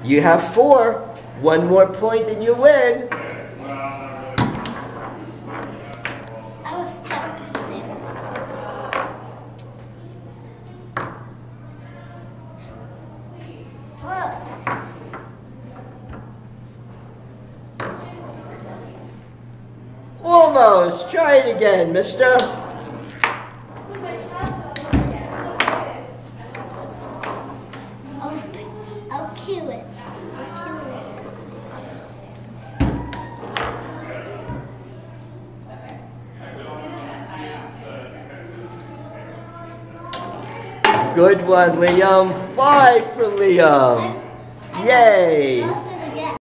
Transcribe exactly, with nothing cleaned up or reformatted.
You have four. One more point and you win. I was stuck. Look. Almost. Try it again, mister. I'll, I'll kill it. I'll kill it. Good one, Liam. Five for Liam. Yay.